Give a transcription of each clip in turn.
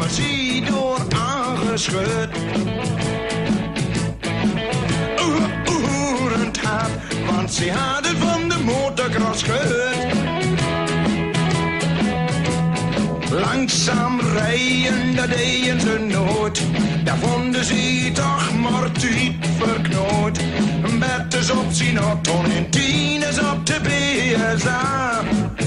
werd ze door aangeschud. Oerend hard, want ze had het van de motocross gehoord. Langzaam rijden, dat deden ze nooit. Daar vonden ze toch maar tijd verknoot. Bert is op zijn auto en Tien is op de BSA.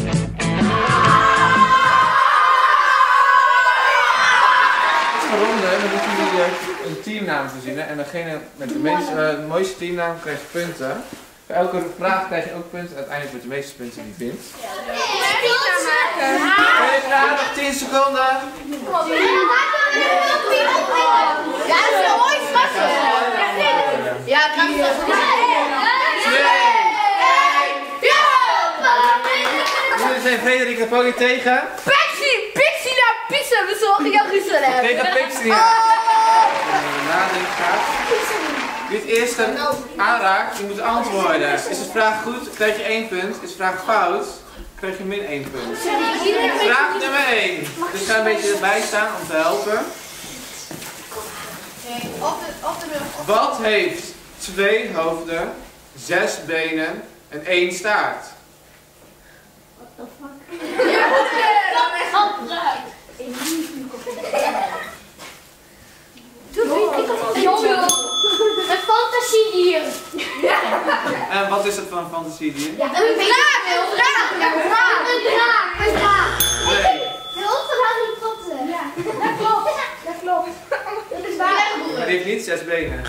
Ronde, dan moeten jullie een teamnaam verzinnen en degene met de mooiste teamnaam krijgt punten. Voor elke vraag krijg je ook punten, uiteindelijk met de meeste punten die je vindt. Ben je klaar? Nog 10 seconden. Ja, dat is een mooi strafje. Ja, kan je dat? 2, 1. Jullie zijn Frederik en Polly tegen. Pixie naar pizza bezorgen, jouw Russel hebben. Tegen Pixie. Nadenken gaat. Wie het eerste aanraakt, die moet antwoorden. Is de vraag goed, krijg je 1 punt. Is de vraag fout, krijg je min 1 punt. Vraag nummer 1. Dus ga een beetje erbij staan om te helpen. Wat heeft 2 hoofden, 6 benen en 1 staart? What the fuck? Ja, dat is handgebruik. Een fantasiedier. En wat is het voor een fantasiedier? Ja, een draak. Een draak. Nee. De hond van Harry Potter. Ja, dat klopt. Dat klopt. Dat is waar. Maar die heeft niet 6 benen.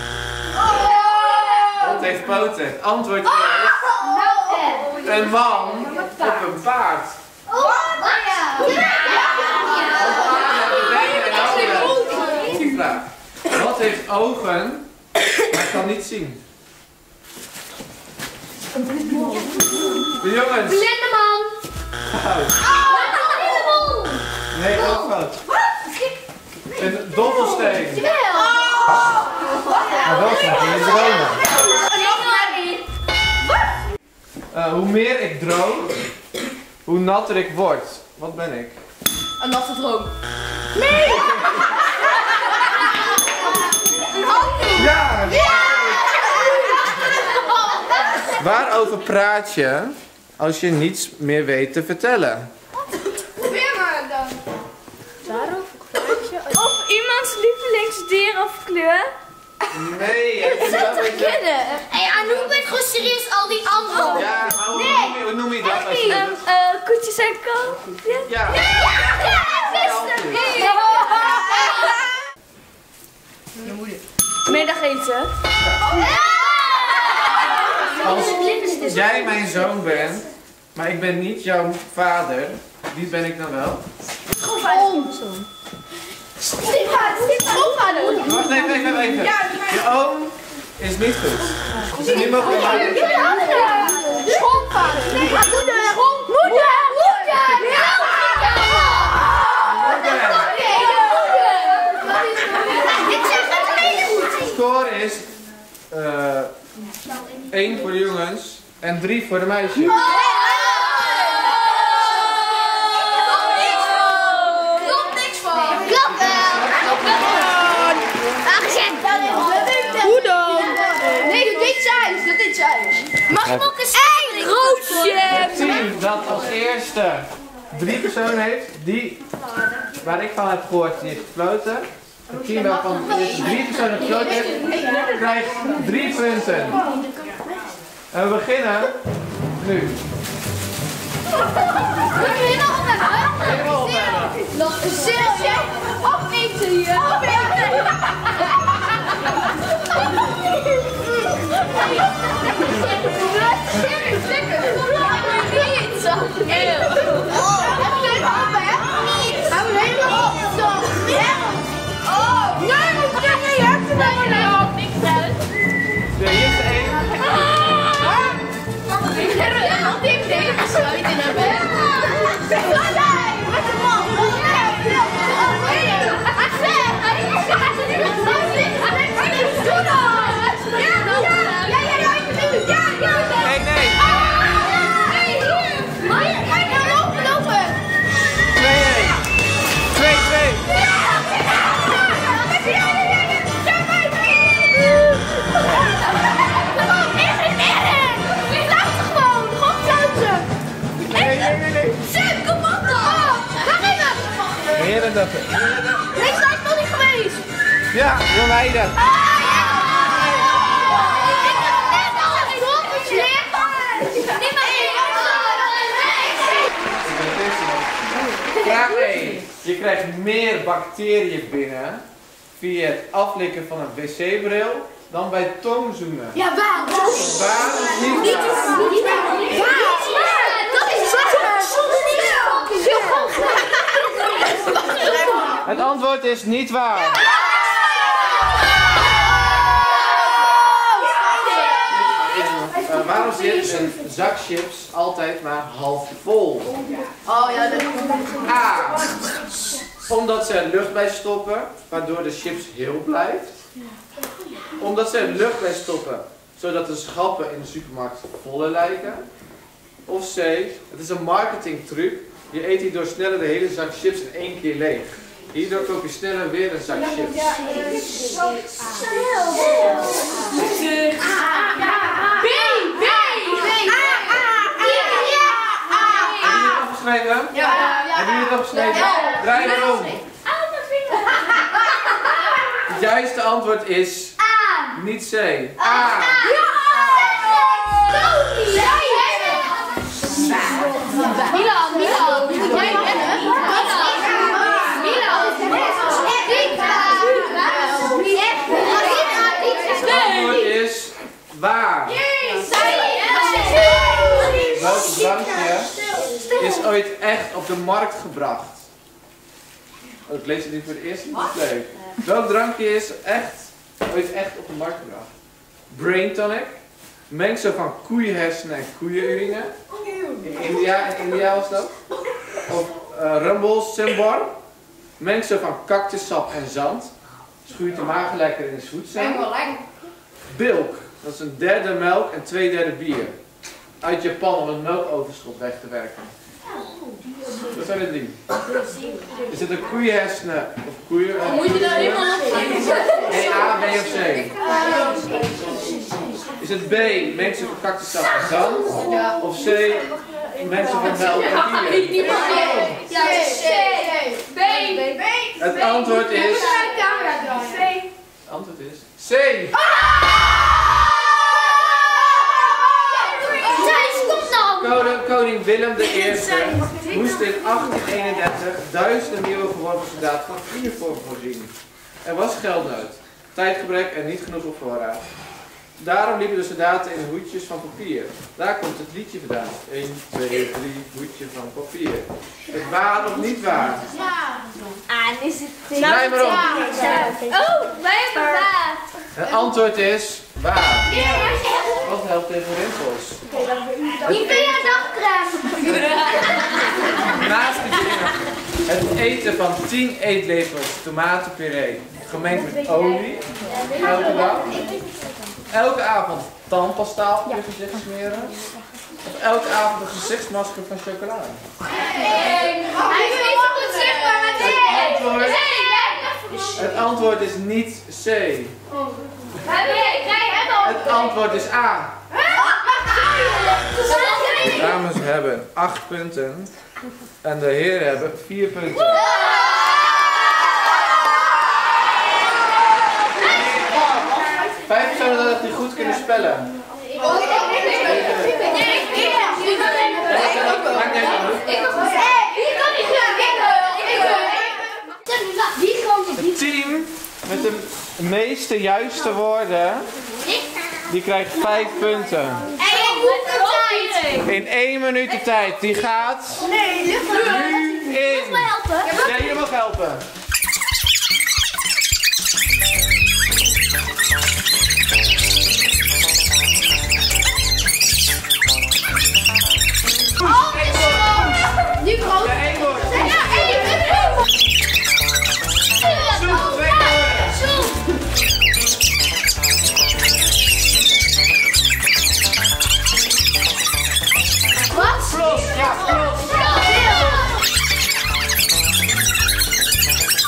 Het heeft poten. Het antwoord is een man op een paard. Vraag. Wat heeft ogen, maar kan niet zien? De jongens. Blinde man. Fout. Nee, ook fout. Een dobbelsteen. Maar wel van in de dromen. Hoe meer ik droom, hoe natter ik word. Wat ben ik? Een natte droom. Nee! Een auto! Ja! Waarover praat je als je niets meer weet te vertellen? Probeer maar dan. Waarover praat je? Of iemands lievelingsdier of kleur? Nee, het is wel een beetje... Hé, Anouk bent gewoon serieus al die antwoorden. Ja, maar hoe noem je dat? Als je Koetjes en kalfjes? Ja. Middageten. Als jij mijn zoon bent, maar ik ben niet jouw vader, wie ben ik dan wel? Schoonvader. Wacht even. Je oom is niet goed. Dus die mogen we maken. Schoonvader. Moeder. De score is 1 voor de jongens en 3 voor de meisjes. Hoe dan? Nee, dat deed zij. Mag ik ook eens een roosje? Het team dat als eerste 3 personen heeft, die waar ik van heb gehoord, die heeft gefloten. Het team waarvan de eerste 3 personen gefloten heeft, krijgt 3 punten. En we beginnen nu. Helemaal opnemen. Nog een ziltje. Opeten hier. De eerste 1. Nee. Sim, kom op dan! Ga even! Heerlijk. Deze tijd nog niet geweest! Ja, wil leiden. Vraag 1. Je krijgt meer bacteriën binnen via het aflikken van een wc-bril dan bij tongzoenen. Ja, waarom? Waar of niet waar? Dat is Het antwoord is niet waar. Waarom zit een zak chips altijd maar half vol? Oh ja, dat A. Omdat ze er lucht bij stoppen, waardoor de chips heel blijft. Omdat ze er lucht bij stoppen, zodat de schappen in de supermarkt voller lijken. Of C. Het is een marketingtruc. Je eet hierdoor sneller de hele zak chips in één keer leeg. Hierdoor koop je sneller weer een zak chips. Opgeschreven? Hebben jullie het opgeschreven? Draai maar om. Het juiste antwoord is niet C. A. Milan. Het antwoord is waar. Welk drankje is ooit echt op de markt gebracht? Oh, ik lees het nu voor de eerste keer. Dat is leuk. Welk drankje is ooit echt op de markt gebracht? Brain tonic. Mengsel van koeienhersenen en koeienurine. In India was dat. Of Rumble Simbar. Mengsel van cactussap en zand. Schuurt de maag lekker in de zoet zijn. Bilk. Dat is een derde melk en 2/3 bier. Uit Japan om het melkoverschot weg te werken. Wat zijn het drie? Is het een koeienhersenen of koeien? Moet je daar helemaal Nee, A, B of C? Is het B, mengsel van cactussap en zand? Of C, mengsel van melk en bier? Ja, C. Het antwoord is... C. Het antwoord is C. Koning Willem I moest in 1831 duizenden nieuwe geworven soldaten van uniform voorzien. Er was geldnood, tijdgebrek en niet genoeg op voorraad. Daarom liepen de soldaten in hoedjes van papier. Daar komt het liedje vandaan. 1, 2, 3, hoedje van papier. Het waar of niet waar? Is het Draai maar om. Oh, wij hebben waar. Het antwoord is waar. Wat helpt tegen rimpels? Die ben je dagcrème. Naast het eten van 10 eetlepels tomatenpuree, gemengd met olie, elke dag. Elke avond tandpasta op je gezicht smeren. Of elke avond een gezichtsmasker van chocolade. Hij is niet op het zichtbaar met Het antwoord is niet C. Het antwoord is A. De dames hebben 8 punten en de heren hebben 4 punten. Vijf personen dat die goed kunnen spellen. Het team met de meeste juiste woorden, die krijgt 5 punten. In 1 minuut de tijd. Die gaat nu in. Ja, jullie mag helpen. Nu groot. Ja, 1 woord. Ja, 1. Soep, 2 woorden. Wat? Vlos, ja, vlos.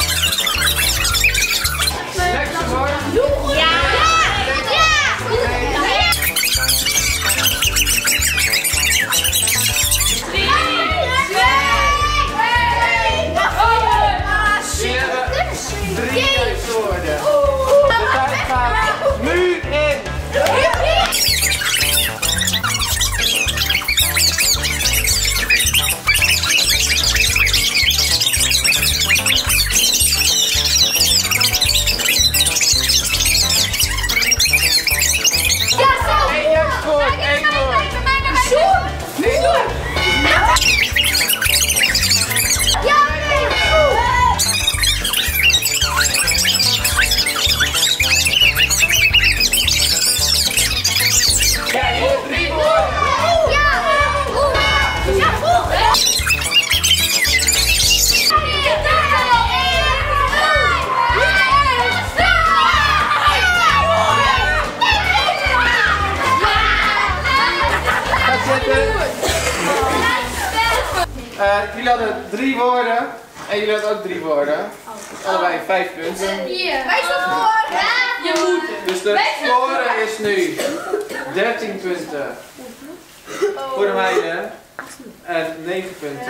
Jullie hadden 3 woorden en jullie hadden ook 3 woorden. Dus allebei 5 punten. Wij staan voor. Je moet. Dus de score is nu 13 punten voor de meiden en 9 punten.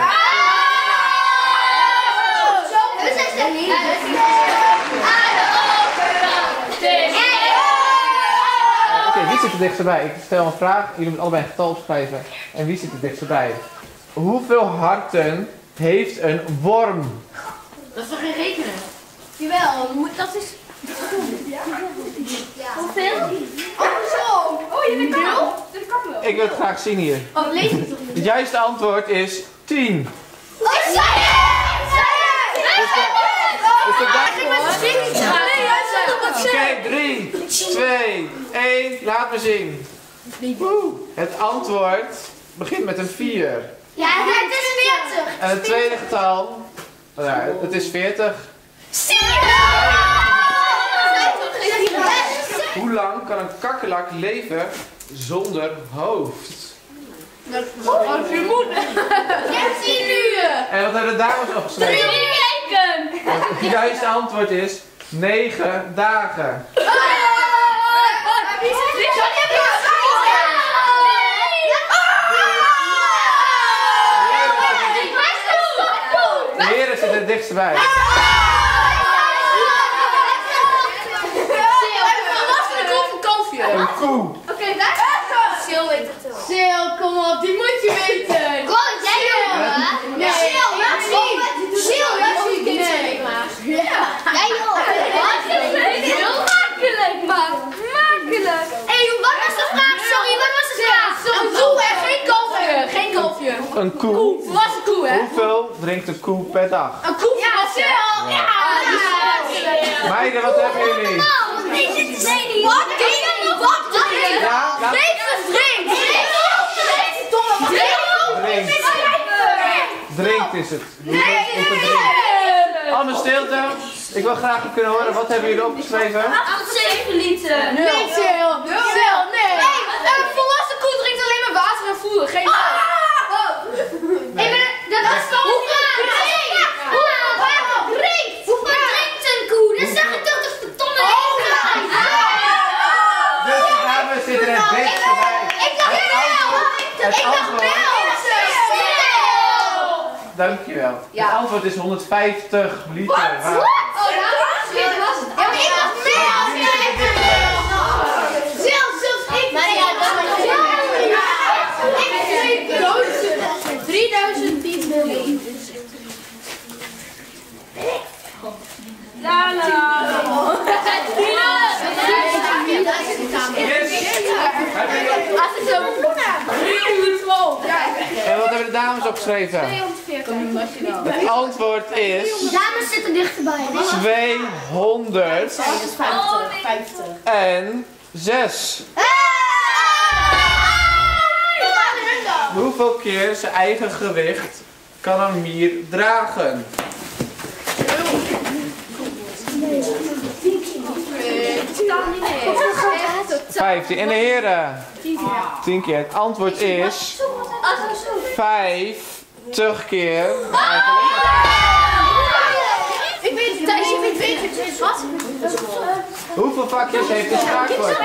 Oké, wie zit er dichterbij? Ik stel een vraag, jullie moeten allebei een getal opschrijven. En wie zit er dichterbij? Hoeveel harten heeft een worm? Dat is toch geen rekenen? Jawel, dat is... Hoeveel? Oh, zo! Oh, je bent nul? Dat kan wel. Ik wil het graag zien hier. Oh, lees het toch niet? Het juiste antwoord is 10. Oh, ik zei Oké, 3, 2, 1, laat me zien. Het antwoord begint met een 4. Ja, het is 40. En het tweede getal, ja, het is 40. Hoe lang kan een kakkerlak leven zonder hoofd? Als je moeder. 13 uur. En wat hebben de dames opgeschreven? 3 weken. Het juiste antwoord is 9 dagen. De heren zitten het dichtst bij. Een koe. Oké, daar. Sil weet het wel. Sil, kom op, die moet je weten. Kom, jij jongen. Nee, Sil, laat zien. Sil, laat zien. Ja. Jij joh. Heel makkelijk, man. Makkelijk. Hé, wat was de vraag? Sorry, wat was de vraag? Een koe en geen kalfje. Geen kalfje. Een koe. Volwassen koe, hè? Hoeveel drinkt een koe per dag? Een koe volwassen. Ja, Sil. Meiden, wat hebben jullie? Wat? Ja, laat... Drinkt is het. Hoeveel drinkt? Allemaal stilte. Ik wil graag kunnen horen, wat hebben jullie opgeschreven? 7 liter. Nee, Sil. Nee. Een volwassen koe drinkt alleen maar water en voer. Geen... Dat is toch hoeveel drinkt een koe? Dat zeg ik toch de verdomme Dus de dames zitten er het dichtst bij. Het antwoord. Dankjewel. Het antwoord is 150 liter water. En wat hebben de dames opgeschreven? 240. Het antwoord is Dames zitten dichterbij. 206. Hoeveel keer zijn eigen gewicht kan een mier dragen? 15. En de heren? 10 keer. Het antwoord is 50 keer. Ik weet het, Thijs, je weet het. Wat? Hoeveel vakjes heeft de schaakbord?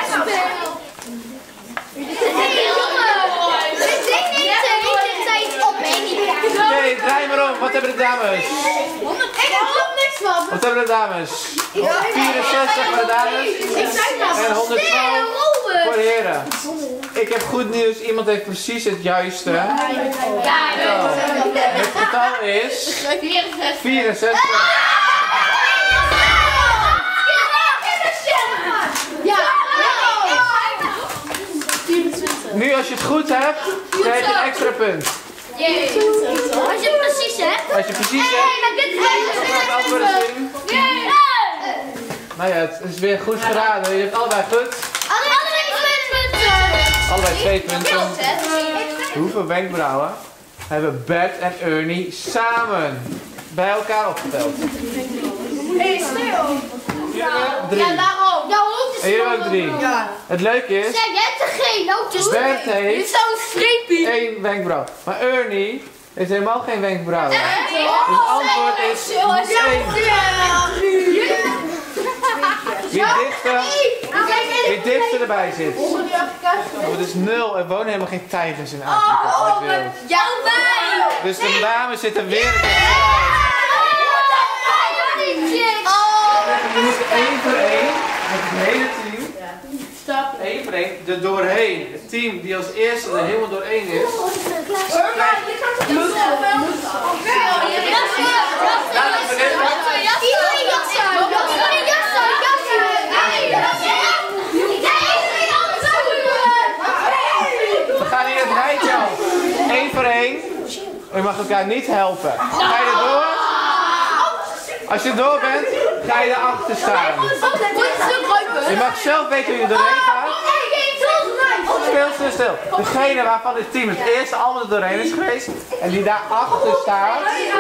Oké, draai maar om. Wat hebben de dames? Ik heb ook niks van. Wat hebben de dames? 64 voor de dames en 112 voor de heren. Ik heb goed nieuws, iemand heeft precies het juiste. Het getal is 64. Nu als je het goed hebt, krijg je een extra punt. Als je het precies hebt. Als je precies hebt, dan ga ik het antwoorden zien. Nou ja, het is weer goed geraden. Je hebt allebei goed. Allebei 2 punten. Hoeveel wenkbrauwen hebben Bert en Ernie samen bij elkaar opgeteld? 3. Ja, daarom. Jouw hoofd is En jullie ook 3. Het leuke is, Zeg, jij hebt er geen. Nou, Bert heeft zo'n streepje. 1 wenkbrauw. Maar Ernie is helemaal geen wenkbrauwen. Dus het antwoord is 1. Wie het dichtste erbij zit. Oh, het is 0. Er wonen helemaal geen tijgers in Afrika. Dus de dames zitten weer dichtbij. We moeten 1 voor 1 met het hele team. 1 voor 1 er doorheen. Het team die als eerste er helemaal doorheen is. We gaan hier het rijtje af. 1 voor 1. U mag elkaar niet helpen. Ga je er door? Als je door bent, ga je erachter staan. Je mag zelf weten hoe je er doorheen gaat. Stil. Degene waarvan het team het eerste allemaal er doorheen is geweest en die daar achter staat.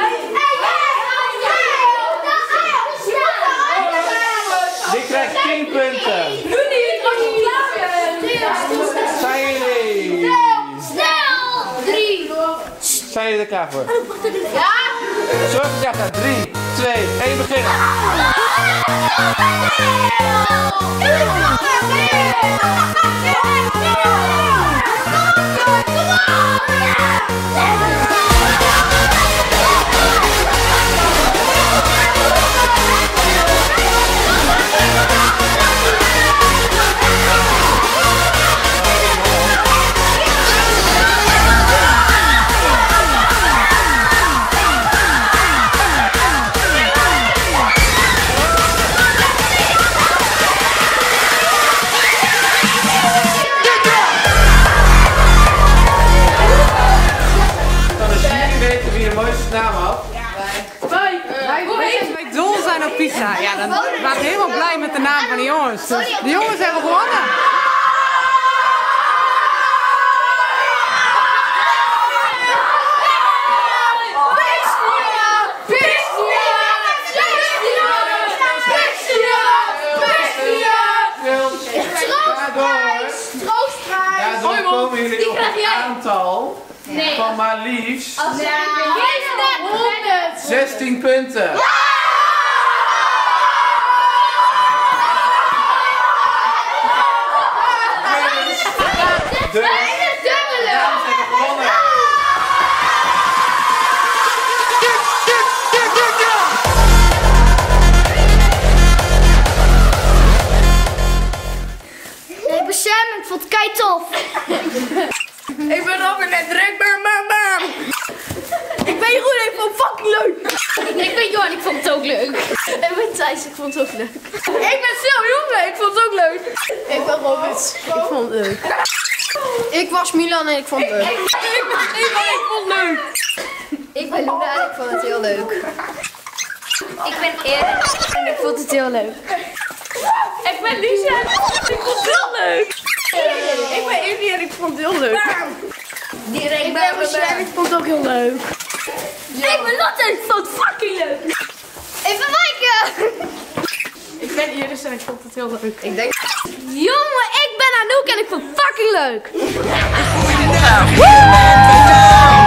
Die krijgt 10 punten. Zijn jullie? Zijn jullie er klaar voor? Ja! Zorg dat je klaar staat. 3, 2, 1, beginnen! Pizza. Ja, dan waren we helemaal blij met de naam van de jongens. Dus de jongens hebben gewonnen. Daardoor komen jullie op een aantal van maar liefst 16 punten. De dames hebben gewonnen. Ik ben Sam, ik vond het kei tof. Ik ben Robin en druk, bam. Ik ben Jeroen, ik vond het fucking leuk. Ik ben Johan, ik vond het ook leuk. Ik ben Thijs, ik vond het ook leuk. Ik ben Sil, jongen, ik vond het ook leuk. Ik ben Robert, ik vond het leuk. Ik was Milan en ik vond het leuk. Ik vond het leuk. Ik ben Luna en ik vond het heel leuk. Ik ben Erin en ik vond het heel leuk. Ik ben Lisa en ik vond het heel leuk. Ik ben Evie en ik vond het heel leuk. Ik ben Michelle en ik vond het ook heel leuk. Ik ben Lotte en ik vond het fucking leuk. Ik ben Maaike. Ik ben Iris en ik vond het heel leuk. Ik denk... Jongen, ik ben Anouk en ik vond het fucking leuk.